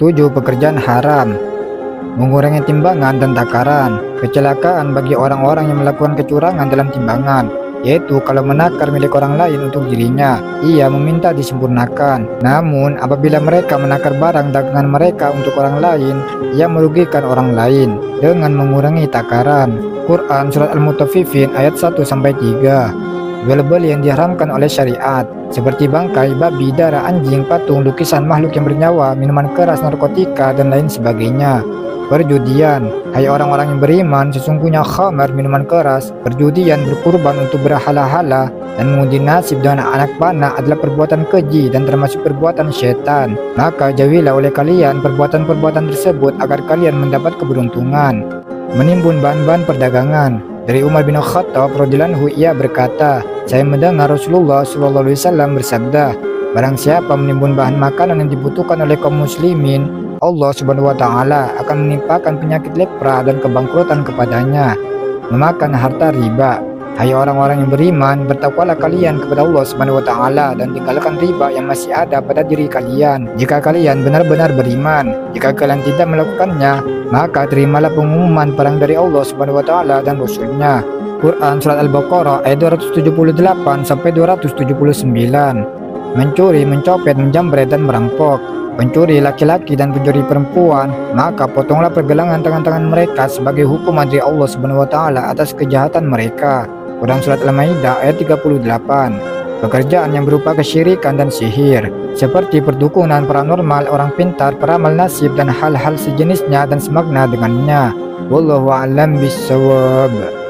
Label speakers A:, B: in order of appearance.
A: 7. Pekerjaan haram, mengurangi timbangan dan takaran. Kecelakaan bagi orang-orang yang melakukan kecurangan dalam timbangan, yaitu kalau menakar milik orang lain untuk dirinya, ia meminta disempurnakan. Namun apabila mereka menakar barang dagangan mereka untuk orang lain, ia merugikan orang lain dengan mengurangi takaran. Quran Surat Al-Mutaffifin ayat 1-3. Jual beli yang diharamkan oleh syariat, seperti bangkai, babi, darah, anjing, patung, lukisan makhluk yang bernyawa, minuman keras, narkotika, dan lain sebagainya. Perjudian, hai orang-orang yang beriman, sesungguhnya khamar, minuman keras, perjudian, berkurban untuk berhala-hala, dan mengundi nasib dengan anak panah adalah perbuatan keji dan termasuk perbuatan syaitan. Maka jauhilah oleh kalian perbuatan-perbuatan tersebut agar kalian mendapat keberuntungan. Menimbun bahan-bahan perdagangan. Dari Umar bin Khattab radhiyallahu anhu, ia berkata, saya mendengar Rasulullah SAW bersabda, barang siapa menimbun bahan makanan yang dibutuhkan oleh kaum muslimin, Allah Subhanahu wa Ta'ala akan menimpakan penyakit lepra dan kebangkrutan kepadanya. Memakan harta riba, hai orang-orang yang beriman, bertakwalah kalian kepada Allah Subhanahu wa Ta'ala dan tinggalkan riba yang masih ada pada diri kalian, jika kalian benar-benar beriman. Jika kalian tidak melakukannya, maka terimalah pengumuman perang dari Allah Subhanahu wa Ta'ala dan Rasulnya. Quran Surat Al-Baqarah ayat 278-279. Mencuri, mencopet, menjamret, dan merampok, pencuri laki-laki dan pencuri perempuan, maka potonglah pergelangan tangan-tangan mereka sebagai hukuman dari Allah Subhanahu wa Ta'ala atas kejahatan mereka. Quran Surat Al-Maidah ayat 38. Pekerjaan yang berupa kesyirikan dan sihir, seperti perdukunan, paranormal, orang pintar, peramal nasib, dan hal-hal sejenisnya dan semakna dengannya. Wallahu a'lam bishawab.